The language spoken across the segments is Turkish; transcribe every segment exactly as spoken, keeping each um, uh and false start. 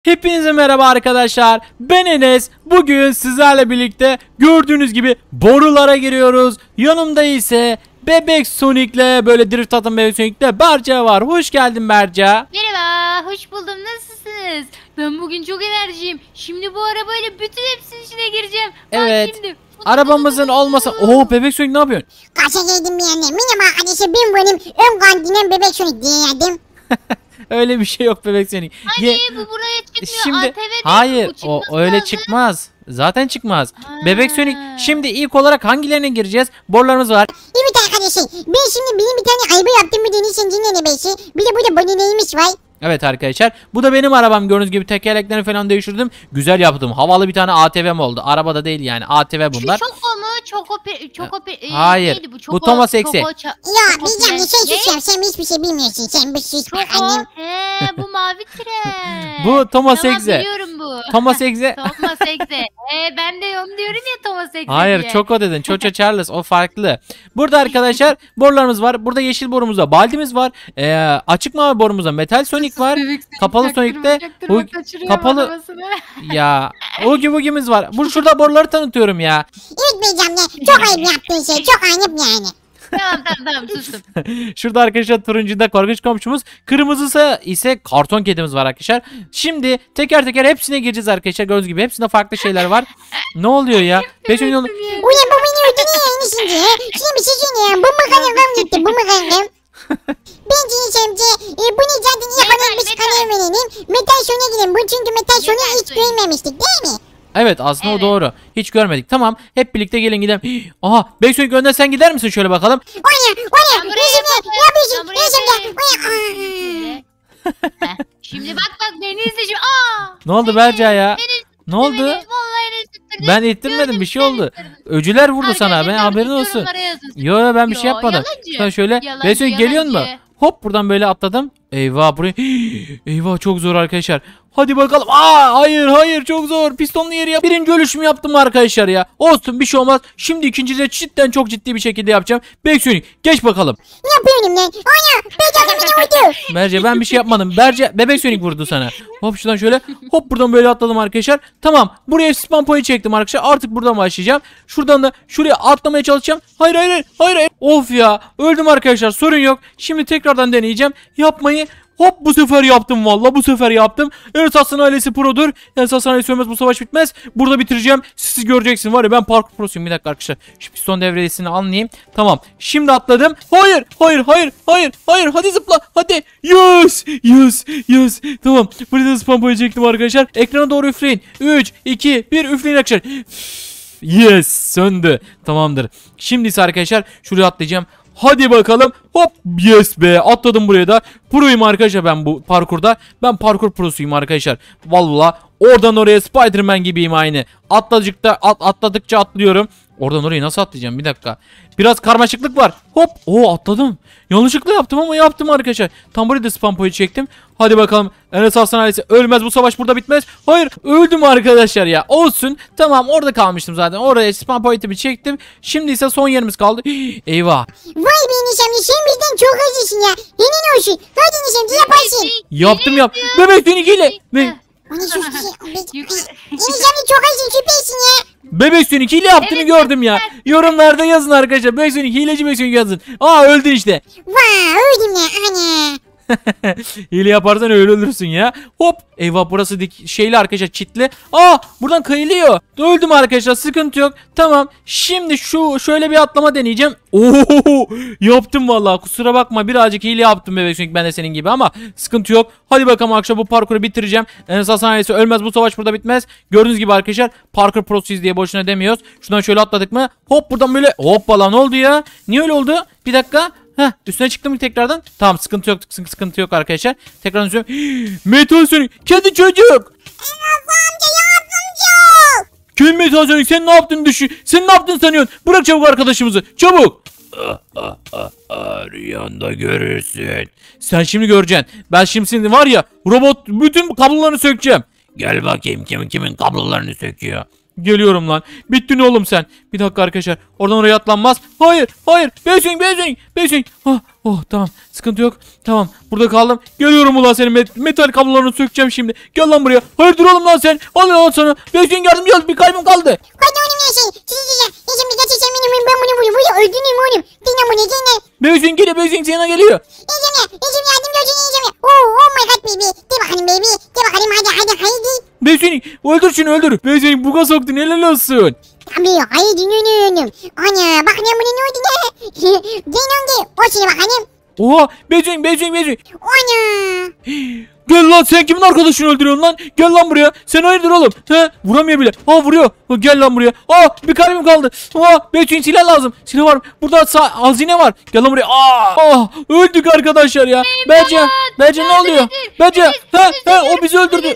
Hepinize merhaba arkadaşlar. Ben Enes. Bugün sizlerle birlikte gördüğünüz gibi borulara giriyoruz. Yanımda ise Bebek Sonic'le böyle drift atan Bebek Sonic'le Berca var. Hoş geldin Berca. Merhaba, hoş buldum. Nasılsınız? Ben bugün çok enerjiyim. Şimdi bu arabayla bütün hepsinin içine gireceğim. Evet. Şimdi. Arabamızın olmasa... Oo, Bebek Sonic ne yapıyorsun? Kaça geldim bir yandan. Merhaba arkadaşlar, ben benim ön kantinen Bebek Sonic diye geldim. Öyle bir şey yok Bebek Sonic. Hani Ye bu buraya çıkmıyor. Şimdi A T V hayır o öyle lazım. çıkmaz. Zaten çıkmaz. Ha. Bebek Sonic şimdi ilk olarak hangilerine gireceğiz? Borularımız var. Evet arkadaşlar, ben şimdi benim bir tane araba yaptım, bir deniz sencinin arabası. Bir de burada bananeğimiz var. Evet arkadaşlar, bu da benim arabam. Gördüğünüz gibi tekerleklerini falan değiştirdim. Güzel yaptım. Havalı bir tane A T V'm oldu. Arabada değil yani, A T V bunlar. Şu Choco mu? Choco pe Choco pe e, Hayır. neydi bu? Bu Choco, Thomas Eksi. Ya diyeceğim ya, sen sus ya, sen hiçbir şey bilmiyorsun. Sen bir sus bak Choco. annem. He, bu mavi tren. Bu Thomas Tamam, Eksi. biliyorum bu. Thomas Eksi. Thomas Eksi. Ee, ben de onu diyorum ya, Thomas Eksi Hayır, diye. Choco dedin. Choco Charles, o farklı. Burada arkadaşlar borularımız var. Burada yeşil borumuzda baldimiz var. Ee, açık mavi borumuzda Metal Sonic var. Kapalı Sonic'te bu kapalı ya Oogie Boogie'miz var. Bu şurada boruları tanıtıyorum ya. Evet beyeceğim ya, çok ayıp yaptığın şey, çok ayıp yani. Tamam tamam tamam sustum. Şurada arkadaşlar turuncuda korkunç komşumuz. Kırmızısı ise karton kedimiz var arkadaşlar. Şimdi teker teker hepsine gireceğiz arkadaşlar. Gördüğünüz gibi hepsinde farklı şeyler var. Ne oluyor ya? Beş milyon... Ulan bu beni ödünüyor ya Enes'inci ya. Şimdi bir şey söyleyeyim, bu mu kanalım gitti, bu mu kanalım? Bence Enes'imci, e, bunu zaten iyi kanalmış kanal verelim. Metal Sonic'e gidelim, bu çünkü Metal Sonic'i hiç görmemiştik değil mi? Evet aslında Evet. o doğru. Hiç görmedik. Tamam. Hep birlikte gelin gidelim. Aha, Bebek Sonic önden sen gider misin şöyle bakalım? Oya oya, Ben buraya Enes'imci ne yapıyorsun? Enes'imci oya. Heh, şimdi bak bak beni izle şimdi. Aa! Ne oldu Berca ya? Beni Ne oldu? Beni, vallahi Enes tutturdu. Ben ittirmedim, bir şey oldu. Öcüler vurdu sana. Ben haberin olsun. Yo yo, ben bir şey Yo, yapmadım. yalancı. Sen şöyle Yalancı, Bebek Sonic geliyor mu? yalancı. Hop, buradan böyle atladım. Eyvah buraya. Eyvah, çok zor arkadaşlar. Hadi bakalım. Aa, hayır hayır, çok zor. Pistonlu yeri yap. Birinci ölüşümü yaptım arkadaşlar ya. Olsun, bir şey olmaz. Şimdi ikinci de cidden çok ciddi bir şekilde yapacağım. Bebek Sonic geç bakalım. Ne yapıyorum lan? Oya, Beyeceğim beni vurdu. Berce, ben bir şey yapmadım. Berce, Bebek Sonic vurdu sana. Hop şuradan şöyle. Hop buradan böyle atladım arkadaşlar. Tamam, buraya spam point çektim arkadaşlar. Artık buradan başlayacağım. Şuradan da şuraya atlamaya çalışacağım. Hayır hayır hayır hayır. hayır. Of ya, öldüm arkadaşlar, sorun yok. Şimdi tekrardan deneyeceğim yapmayı. Hop, bu sefer yaptım valla, bu sefer yaptım. Enes Aslan ailesi produr. Enes Aslan ailesi ölmez, bu savaş bitmez. Burada bitireceğim. Siz göreceksin var ya, ben parkur prosuyum. Bir dakika arkadaşlar. Şu piston devresini anlayayım. Tamam. Şimdi atladım. Hayır hayır hayır hayır hayır. Hadi zıpla hadi. Yes yes yes. Tamam. Burada spam koyacaktım arkadaşlar. Ekrana doğru üfleyin. üç iki bir üfleyin arkadaşlar. Yes, söndü. Tamamdır. Şimdi ise arkadaşlar şuraya atlayacağım. Hadi bakalım. Hop, yes be, atladım buraya da. Proyum arkadaşlar ben bu parkurda. Ben parkur prosuyum arkadaşlar. Vallahi oradan oraya Spider-Man gibiyim aynı. Atladıkça at, atladıkça atlıyorum. Oradan oraya nasıl atlayacağım? Bir dakika. Biraz karmaşıklık var. Hop. Oo, atladım. Yanlışlıkla yaptım ama yaptım arkadaşlar. Tam buraya da spam point çektim. Hadi bakalım. Enes Aslan ailesi ölmez, bu savaş burada bitmez. Hayır, öldüm arkadaşlar ya. Olsun. Tamam, orada kalmıştım zaten. Oraya spam point'imi çektim. Şimdi ise son yerimiz kaldı. Eyvah. Vay be Enes'imci, sen bizden çok hızlısın ya. Yemin olsun. Hadi Enes'imci yaparsın. Yaptım yap. Bebek Sonic ile. Be O ne sus Enes'imci çok hızlısın, süpersin ya. Bebek Sonic hile yaptığını Evet, gördüm ya. evet. Yorumlarda yazın arkadaşlar. Bebek Sonic hileci, Bebek Sonic yazın. Aa, öldün işte. Vay, öldüm ya ana. Hile yaparsan öyle ölürsün ya. Hop. Eyvah, burası dik şeyli arkadaşlar, çitli. Aa, buradan kayılıyor. Öldüm arkadaşlar, sıkıntı yok. Tamam. Şimdi şu şöyle bir atlama deneyeceğim. Oo, yaptım vallahi. Kusura bakma, birazcık hile yaptım Bebek Sonic, ben de senin gibi ama sıkıntı yok. Hadi bakalım arkadaşlar, bu parkuru bitireceğim. Enes Aslan ailesi ölmez, bu savaş burada bitmez. Gördüğünüz gibi arkadaşlar, parkur prosuyuz diye boşuna demiyoruz. Şuradan şöyle atladık mı? Hop, buradan böyle. Hoppala, ne oldu ya? Niye öyle oldu? Bir dakika. Heh, üstüne çıktım mı tekrardan? Tamam, sıkıntı yok, sıkıntı yok arkadaşlar. Tekrardan söylüyorum. Metal Sonic, kedi çocuk. Enes amca, yardımcı. Kim Metal Sonic, sen ne yaptın düşün? Sen ne yaptın sanıyorsun? Bırak çabuk arkadaşımızı, çabuk. Rüyanda görürsün. Sen şimdi göreceksin. Ben şimdi senin var ya, robot bütün kablolarını sökeceğim. Gel bakayım, kimin kimin kablolarını söküyor. Geliyorum lan. Bittin oğlum sen. Bir dakika arkadaşlar. Oradan oraya atlanmaz. Hayır. Hayır. Bebek Sonic. Bebek Sonic. Bebek Sonic. Ah, Oh tamam sıkıntı yok. Tamam burada kaldım. Geliyorum ulan senin met metal kablolarını sökeceğim şimdi. Gel lan buraya. Hayır dur oğlum lan sen. Al lan sana. Bekleyin yardımcı ol bir kalbim kaldı. Hadi oğlum ya şey. Sizi diyeceğim. Ya şimdi geçeceğim benim ben bunu bunu bunu öldüreyim oğlum. Dinle bunu dinle. Bekleyin geliyor bekleyin sana geliyor. Yiyeceğim ya. Yiyeceğim yardımcı olsun yiyeceğim ya. Oh, oh my god baby. De bakalım baby. De bakalım hadi hadi hadi. Bekleyin öldür şunu öldür. Bekleyin buga soktun helal olsun. Tabii haydi dinliyorum. Ana bak ne bunu ne oldu ne? Dinle o seni bakalım. Oha Bekleyin bekleyin bekleyin. Ana. Gel lan sen kimin arkadaşını öldürüyorsun lan? Gel lan buraya. Sen hayırdır oğlum? He? Vuramıyor bile. Aa vuruyor. Ha, gel lan buraya. Aa bir kalbim kaldı. Aa Betül silah lazım. Silah var. Burada sağ, hazine var. Gel lan buraya. Aa, aa öldük arkadaşlar ya. Berca. Berca ne oluyor? Berca. He he o bizi öldürdü.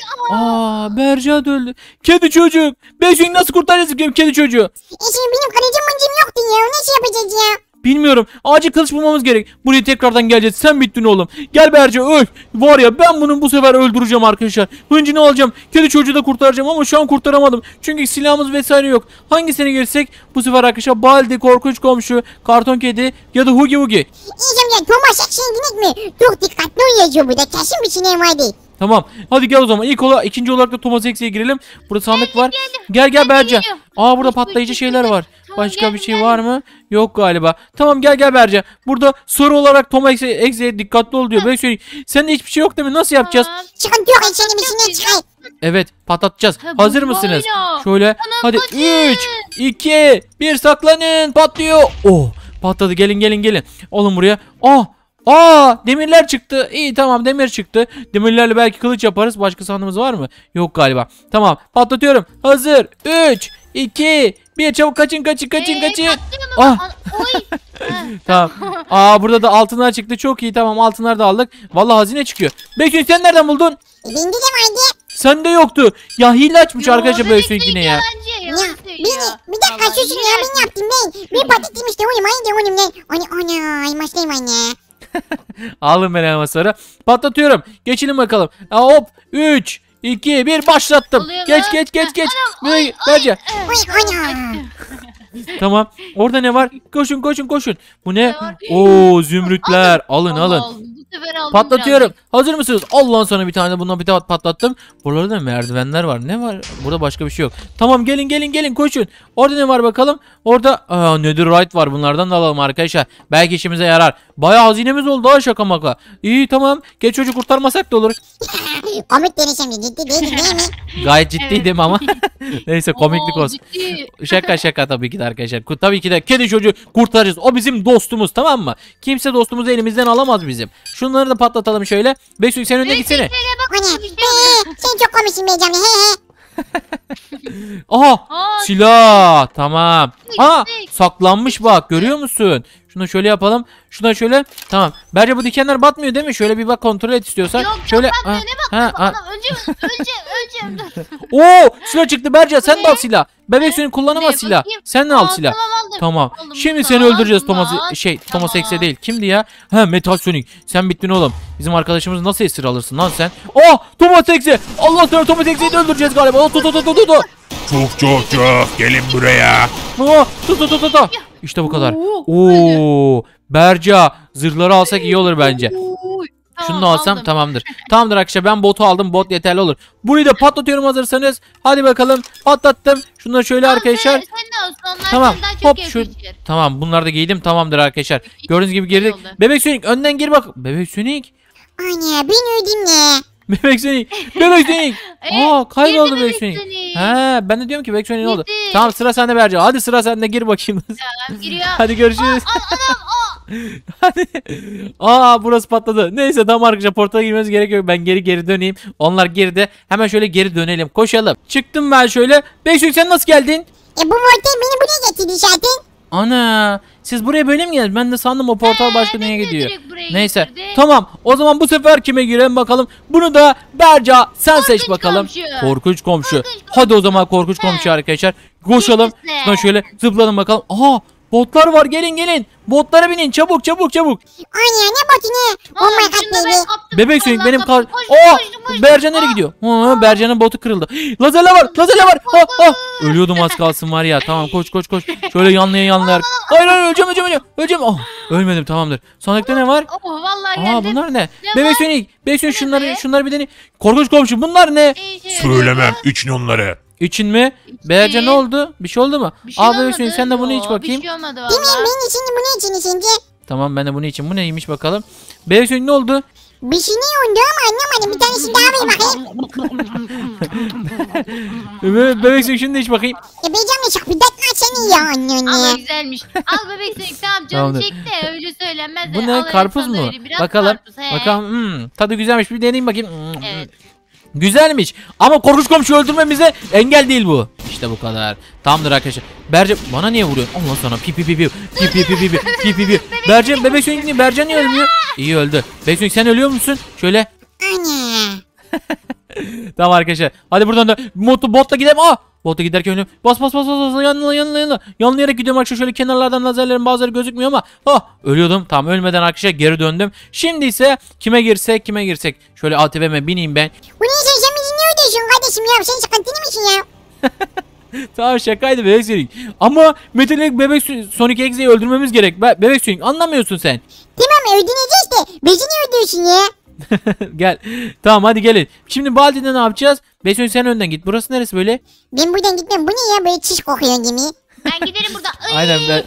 Aa Berca da öldü. Kedi çocuk. Betül nasıl kurtaracağız kedi çocuğu? E şimdi benim kalecim mıncım yoktu ya. Nasıl yapacağız ya? Bilmiyorum. Acil kılıç bulmamız gerek. Buraya tekrardan geleceğiz. Sen bittin oğlum. Gel Berce öl. Var ya ben bunu bu sefer öldüreceğim arkadaşlar. Hıncını alacağım. Kedi çocuğu da kurtaracağım ama şu an kurtaramadım. Çünkü silahımız vesaire yok. Hangisine girsek bu sefer arkadaşlar Baldi, korkunç komşu, karton kedi ya da Hugi Hugi. Yiyeceğim ya. Thomas Ekşin ginek mi? Çok dikkatli ol yazıyor burada. Kesin bir şey vardı. Tamam. Hadi gel o zaman. İlk olarak ikinci olarak da Thomas X'e girelim. Burada sandık var. geldim. Gel gel Ben Berce. geliyorum. Aa burada Koş, koş, patlayıcı koş, şeyler koş. var. Tamam, Başka geldim, bir şey geldim. var mı? Yok galiba. Tamam gel gel Berce. Burada soru olarak Thomas X'e X'e dikkatli ol diyor. Böyle söyleyeyim. Sende hiçbir şey yok değil mi? Nasıl yapacağız? Tamam. Sıkıntı yok. Ekşinin içinden çıkar. Evet patlatacağız. Ha, bu Hazır mısınız? böyle. Şöyle Bana hadi bakın. üç, iki, bir saklanın. Patlıyor. Oh patladı. Gelin gelin gelin. Olun buraya. Oh. Aa demirler çıktı. İyi tamam demir çıktı. Demirlerle belki kılıç yaparız. Başka sandığımız var mı? Yok galiba. Tamam patlatıyorum. Hazır. üç, iki, bir çabuk kaçın kaçın kaçın Ee, kaçın. patlıyorum Ah. ama- Oy. Ha, Tamam. Aa burada da altınlar çıktı. Çok iyi tamam altınlar da aldık. Vallahi hazine çıkıyor. Bekir sen nereden buldun? Bende de vardı. Sende yoktu. Ya hile açmış Yo, arkadaşlar bebek böyle yine ya. yalancı, yalan Ya söylüyor. beni bir dakika Vallahi susun ya ben yaptım ben. Ben patlattım işte oğlum haydi oğlum lan. Ana ana elmaslayım anne. Alın beni hemen sonra. Patlatıyorum. Geçelim bakalım. Aa, hop. üç, iki, bir başlattım. Oluyor Geç mu? geç geç geç. Anam, Buraya ay, gel, ay, Berce. eh, Oy ana. Tamam. Orada ne var? Koşun koşun koşun. Bu ne? Ne var? Oo zümrütler. Alın Allah alın. Allah, bu sefer aldım Patlatıyorum. birazcık. Hazır mısınız? Allah'ın sana bir tane de bundan bir tane patlattım. Buralarda da merdivenler var. Ne var? Burada başka bir şey yok. Tamam gelin gelin gelin koşun. Orada ne var bakalım? Orada aa, netherite var. Bunlardan da alalım arkadaşlar. Belki işimize yarar. Bayağı hazinemiz oldu ha şaka maka. İyi tamam. Geç çocuk kurtarmasak da olur. Komik denişem de ciddi değil değil mi? Gayet ciddiydim ama. Neyse komiklik Oo, olsun. ciddi. Şaka şaka tabii ki de arkadaşlar. Ku- Tabii ki de kedi çocuğu kurtaracağız. O bizim dostumuz tamam mı? Kimse dostumuzu elimizden alamaz bizim. Şunları da patlatalım şöyle. Beşik sen önüne gitsene. Şöyle bak, Ana. bir şey He he. Sen çok komiksin be canım. He he. Aha Aa, silah tamam. Aa gittik. saklanmış bak görüyor musun? Şunu şöyle yapalım. Şuna şöyle tamam. Bence bu dikenler batmıyor değil mi? Şöyle bir bak kontrol et istiyorsan. Yok şöyle yok bakmıyor, ne ha, bak. ha. Adam öleceğim öleceğim öleceğim dur. Oo silah çıktı Berca sen de ne? al silah. Bebek seni kullanamaz Ne, silah. bakayım. Sen de al Aa, silah. Tamam aldım. Tamam. Aldım. Şimdi Tamam, seni öldüreceğiz Thomas tamam. şey Thomas Tamam. X'e değil. Kimdi ya? Ha Metal Sonic. Sen bittin oğlum. Bizim arkadaşımızı nasıl esir alırsın lan sen? Oh Thomas X'e. Allah sana Thomas X'e de öldüreceğiz galiba. Oh, tut tut tut tut tut. Çok çok çok gelin buraya. Oh, tut tut tut tut. İşte bu kadar. Oo, Oo Berca zırhları alsak iyi olur bence. Oy. Şunu Tamam, da alsam aldım. tamamdır. Tamamdır arkadaşlar ben botu aldım. Bot yeterli olur. Burayı da patlatıyorum hazırsanız. Hadi bakalım patlattım. Şunları şöyle Tamam, arkadaşlar. Sen, sen de alsın onlar Tamam, senden çok hop, şu- yakışır. Tamam bunları da giydim tamamdır arkadaşlar. Gördüğünüz gibi girdik. oldu. Bebek Sonic önden gir bak. Bebek Sonic. Ana ben öldüm ne? Bebek Sonic. Bebek Sonic. Ee, Aa kayboldu girdi Bebek Bebek Sonic. Sonic. He ben de diyorum ki Bebek Sonic ne oldu? Girdi. Tamam sıra sende Berca. Hadi sıra sende gir bakayım. Tamam, giriyor. Hadi görüşürüz. An anam o. Hadi. Aa burası patladı. Neyse tamam arkadaşlar portala girmemiz gerekiyor. Ben geri geri döneyim. Onlar geride. Hemen şöyle geri dönelim. Koşalım. Çıktım ben şöyle. Bebek Sonic sen nasıl geldin? E bu volta beni buraya getirdi zaten. Ana siz buraya böyle mi geldiniz? Ben de sandım o portal Ee, başka beni neye de gidiyor. direkt buraya Neyse getirdi. tamam o zaman bu sefer kime girelim bakalım. Bunu da Berca sen seç bakalım. komşu. Korkunç komşu. Korkunç Hadi o komşu. zaman korkunç He. komşu arkadaşlar. Koşalım. Birisi. Şuna şöyle zıplayalım bakalım. Aha Botlar var, gelin gelin. Botlara binin çabuk çabuk çabuk. Ana ne botu ne? Oh Aa, my god şunu da ben baby. kaptım. Bebek Sonic Vallahi benim kal. kaptım. Koştum, Aa! koştum, koştum. Bercan nereye Aa, gidiyor? Ha, Bercan'ın botu kırıldı. Lazerler var, lazerler var. Ha, ha. Ölüyordum az kalsın var ya. Tamam koş koş koş. Şöyle yanlıya yanlıya. Hayır hayır öleceğim öleceğim öleceğim. Öleceğim. Oh, ölmedim tamamdır. Sonrakta ne var? Oh vallahi Aa geldim. bunlar ne? Ne Bebek var? Sonic. Bebek Sonic Bu ne şunları be? şunları bir dene. Korkunç komşu bunlar ne? İyi şey Söylemem oluyor. için onları. İçin mi? Bercan ne oldu? Bir şey oldu mu? Bir şey Al Bebek olmadı. Sonic sen de bunu iç Yo, bakayım. Bir şey olmadı Değil mi? valla. Benim için bu ne için şimdi? Tamam ben de bunu için. Bu neymiş bakalım. Bebek Sonic ne oldu? Bir şey ne oldu ama anlamadım. Bir tanesini daha ver bakayım. Be- Bebek Sonic şimdi iç bakayım. E Beycan'la çok bir dakika seni ya anne. Ama güzelmiş. Al bebek Sonic tamam canım Tamamdır. çekti. Öyle söylenmez. Bu Al, ne? evet, Karpuz sana mu? öyle. Biraz Bakalım. karpuz, he. Bakalım. Hmm, tadı güzelmiş. Bir deneyeyim bakayım. Hmm, Evet. Güzelmiş. Ama korkunç komşu öldürmemize engel değil bu. İşte bu kadar. Tamamdır arkadaşlar. Berce bana niye vuruyorsun? Allah sana. Pi pi pi pi. Pi pi pi pi pi. Pi pi pi. Berce bebek Sonic niye? Berce niye ölmüyor? İyi öldü. Bebek Sonic sen ölüyor musun? Şöyle. Ana. Tamam arkadaşlar. Hadi buradan da moto botla gidelim. Aa! Botla giderken önüm. Bas bas bas bas bas. Yanına yanına yanına. Yanlayarak gidiyorum arkadaşlar. Şöyle kenarlardan lazerlerin bazıları gözükmüyor ama. Ah! Ölüyordum. Tamam ölmeden arkadaşlar geri döndüm. Şimdi ise kime girsek kime girsek. Şöyle A T V'me bineyim ben. Bu ne sen sen bizi niye ödüyorsun kardeşim ya? Sen sıkıntılı mısın ya? Tamam şakaydı Bebek Sonic. Ama Metalik Bebek Sonic Exe'yi öldürmemiz gerek. Be Bebek Sonic anlamıyorsun sen. Tamam ödeyeceğiz de. Bizi niye ödüyorsun ya? Gel. Tamam hadi gelin. Şimdi Baldi'de ne yapacağız? Bebek Sonic sen önden git. Burası neresi böyle? Ben buradan gitmem. Bu ne ya? Böyle çiş kokuyor gibi. Ben giderim buradan. Ay, Aynen ben.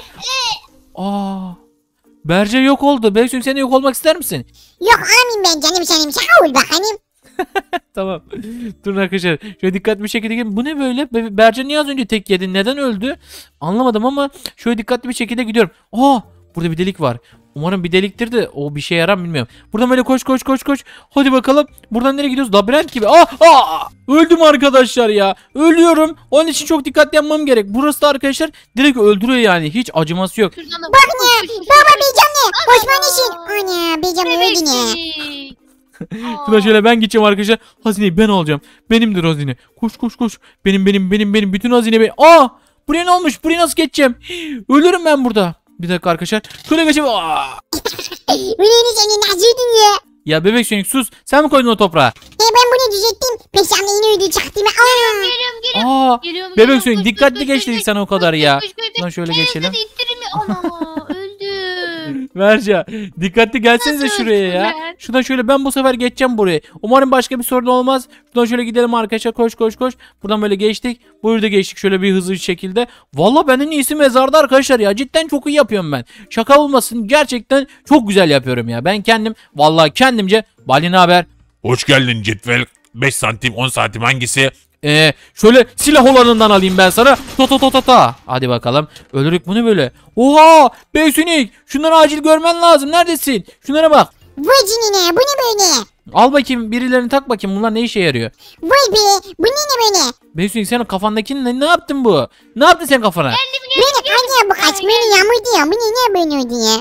Aa. Berce yok oldu. Bebek Sonic sen de yok olmak ister misin? Yok amin ben canım senin. Sağ ol bakalım. Tamam. Durun arkadaşlar. Şöyle dikkatli bir şekilde gelin. Bu ne böyle? Be Berce niye az önce tek yedi? Neden öldü? Anlamadım ama şöyle dikkatli bir şekilde gidiyorum. Aa! Burada bir delik var. Umarım bir deliktir de o bir şey yarar mı bilmiyorum. Buradan böyle koş koş koş koş. Hadi bakalım. Buradan nereye gidiyoruz? Labirent gibi. Aa! Aa! Öldüm arkadaşlar ya. Ölüyorum. Onun için çok dikkatli yapmam gerek. Burası da arkadaşlar direkt öldürüyor yani. Hiç acıması yok. şuradan da Bak ne? Baba Beycan ne? Osman işin. Ana Beycan Bebek öldü ne? Sonic. Şuna şöyle ben gideceğim arkadaşlar. Hazineyi ben alacağım. Benimdir hazine. Koş koş koş. Benim benim benim benim. Bütün hazine benim. Aa! Buraya ne olmuş? Buraya nasıl geçeceğim? Ölürüm ben burada. Bir dakika arkadaşlar. Şöyle geçeyim. Aa! Bu ne senin nasıldın ya? Ya Bebek Sonic sus. Sen mi koydun o toprağa? He ben bunu düzelttim. Peşamda yine ödü çaktım. Aa. Geliyorum geliyorum. Aa! Geliyorum, Bebek geliyorum. Sonic Koş, dikkatli koş, geç koş, dedik koş, sana o koş, kadar koş, ya. koş, koş, koş. Lan şöyle Hey, geçelim. hadi ittirin mi? Ana öldüm. Verca dikkatli gelsenize Nasıl şuraya ya. öldüler? Şuradan şöyle ben bu sefer geçeceğim buraya. Umarım başka bir sorun olmaz. Şuradan şöyle gidelim arkadaşlar. Koş koş koş. Buradan böyle geçtik. Burada geçtik şöyle bir hızlı bir şekilde. Valla benden iyisi mezarda arkadaşlar ya. Cidden çok iyi yapıyorum ben. Şaka olmasın. Gerçekten çok güzel yapıyorum ya. Ben kendim vallahi kendimce Bali ne haber? Hoş geldin cetvel. beş santim on santim hangisi? Ee, şöyle silah olanından alayım ben sana. Ta ta ta ta ta. Hadi bakalım. Ölürük bu ne böyle? Oha! Bebek Sonic. Şunları acil görmen lazım. Neredesin? Şunlara bak. Vay canına bu ne böyle? Al bakayım birilerini tak bakayım. Bunlar ne işe yarıyor? Vay be bu ne ne böyle? Bebek Sonic sen kafandakini ne, ne yaptın bu? Ne yaptın sen kafana? Böyle anne bu kaç böyle yağmurdu ya. Bu ne ne böyle oldu ya?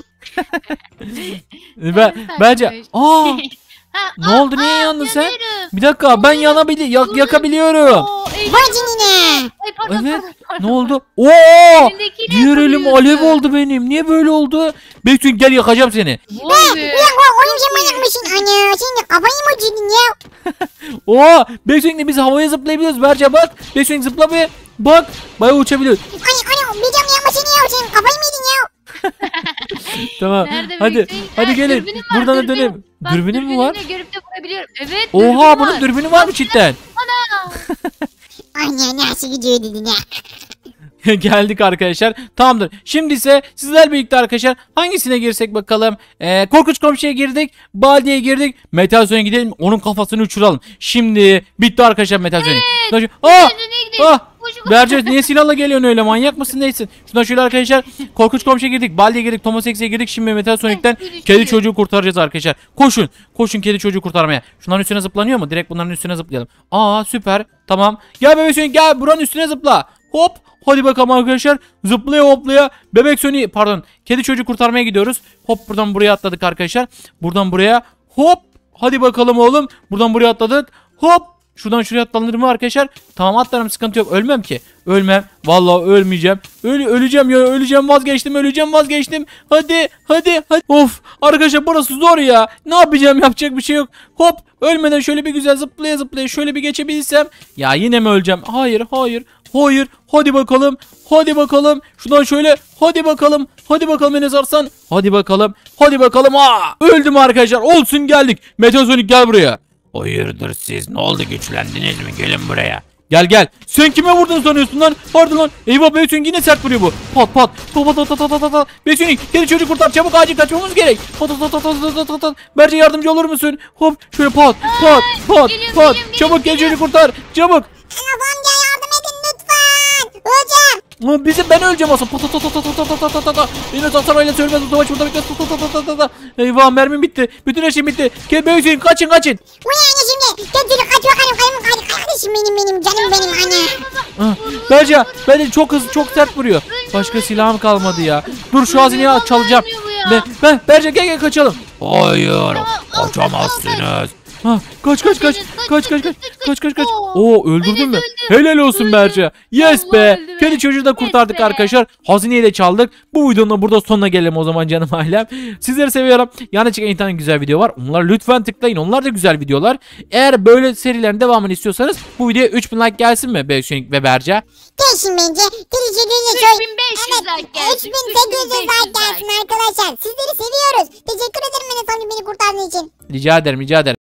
Ben, bence... Aa! Ha, Ne aa, oldu? Niye aa, yandın sen? yanıyorum. Bir dakika ben yanabilir yak yakabiliyorum. Oo, elim- Vay canına. Ay, pardon, Evet. pardon, pardon. Ne oldu? Oo! Elimdekiyle Diğer elim yakabiliyorsun. alev oldu benim. Niye böyle oldu? Bebek Sonic gel yakacağım seni. Vay be. Ulan o oğlum sen manyak mısın? Ana sen de kafayı mı uçurdun ya? Oo! Bebek Sonic'le biz havaya zıplayabiliyoruz. Berce bak. Bebek Sonic zıpla be. Bak. Bayağı uçabiliyoruz. Ana ana Beycan yapmasını ya sen kafayı mı yedin ya? Tamam. Nerede Hadi. Bebek Sonic? Hadi Ha, gelin. dürbünüm var, Buradan da dürbünüm. dönelim. Bak, Dürbünün mü var? dürbünümle görüp de vurabiliyorum. Evet. Oha dürbünüm bunun var. dürbünü var mı cidden? Ana. Ana nasıl gidiyor dedin ya? Geldik arkadaşlar. Tamamdır. Şimdi ise sizler birlikte arkadaşlar hangisine girsek bakalım. Ee, korkunç komşuya girdik. Baldi'ye girdik. Metal Sonic'e gidelim. Onun kafasını uçuralım. Şimdi bitti arkadaşlar Metal Sonic. Şuradan şu- Aa! Dürbününe gidelim. Ah! Koş, koş. Berce niye silahla geliyorsun öyle manyak mısın neysin? Şuradan şöyle arkadaşlar korkunç komşuya girdik. Baldi'ye girdik. Thomas X'e girdik. Şimdi Metal Sonic'ten yürü, kedi yürü. çocuğu kurtaracağız arkadaşlar. Koşun. Koşun kedi çocuğu kurtarmaya. Şunların üstüne zıplanıyor mu? Direkt bunların üstüne zıplayalım. Aa süper. Tamam. Gel Bebek Sonic gel buranın üstüne zıpla. Hop. Hadi bakalım arkadaşlar. Zıplaya hoplaya. Bebek Sonic pardon. Kedi çocuğu kurtarmaya gidiyoruz. Hop buradan buraya atladık arkadaşlar. Buradan buraya. Hop. Hadi bakalım oğlum. Buradan buraya atladık. Hop. Şuradan şuraya atlanırım arkadaşlar. Tamam atlarım, sıkıntı yok. Ölmem ki. Ölmem. Vallahi ölmeyeceğim. Öl öleceğim ya. Öleceğim, vazgeçtim. Öleceğim, vazgeçtim. Hadi hadi hadi. Of arkadaşlar burası zor ya. Ne yapacağım, yapacak bir şey yok. Hop, ölmeden şöyle bir güzel zıplaya zıplaya şöyle bir geçebilsem. Ya yine mi öleceğim? Hayır hayır. Hayır. Hadi bakalım. Hadi bakalım. Şuradan şöyle. Hadi bakalım. Hadi bakalım Enes Arslan. Hadi bakalım. Hadi bakalım. Aa, öldüm arkadaşlar. Olsun, geldik. Meteozonik gel buraya. Hayırdır siz? Ne oldu, güçlendiniz mi? Gelin buraya. Gel gel. Sen kime vurdun sanıyorsun lan? Pardon lan. Eyvah, Beysun yine sert vuruyor bu. Pat pat. Pat pat pat pat pat pat pat. Beysun, kedi çocuk kurtar. Çabuk, acil kaçmamız gerek. Pat pat pat pat pat pat pat pat. Berce yardımcı olur musun? Hop şöyle pat pat pat geliyorum, pat. geliyorum, Çabuk kedi geliyorum. çocuk kurtar. Çabuk. Enes amca yardım edin lütfen. Hocam. Ama bizi ben öleceğim aslında. Pat pat pat pat pat pat pat pat pat. Yine tasarayla söylemez. Savaş burada bekle. Pat pat pat pat pat pat. Eyvah, mermim bitti. Bütün her şey bitti. Kedi Beysun, kaçın kaçın. Bu ne anne şimdi? Kötülük kaç bakalım kayım kaydı. Kardeşim benim benim canım benim anne. Ah, Berce, Berce çok hızlı, çok sert vuruyor. Başka silahım kalmadı ya. Dur şu hazineyi al, çalacağım. Ben, ben Berce gel gel kaçalım. Hayır. Kaçamazsınız. Ha, kaç kaç kaç kaç kaç kaç kaç kaç kaç. Oo, öldürdün mü? Helal olsun Berce. Yes Vallahi be. öldüm. Kedi çocuğu da kurtardık Yes be. arkadaşlar. Hazineyi de çaldık. Bu videonun da burada sonuna gelelim o zaman canım ailem. Sizleri seviyorum. Yana çıkan iki tane güzel video var. Onlar lütfen tıklayın. Onlar da güzel videolar. Eğer böyle serilerin devamını istiyorsanız bu videoya üç bin like gelsin mi Beyşenik ve Berce? Gelsin bence. Gelişeceğiniz üç bin beş yüz like gelsin. üç bin sekiz yüz like gelsin arkadaşlar. Sizleri seviyoruz. Teşekkür ederim Enes amca beni kurtardığın için. Rica ederim, rica ederim.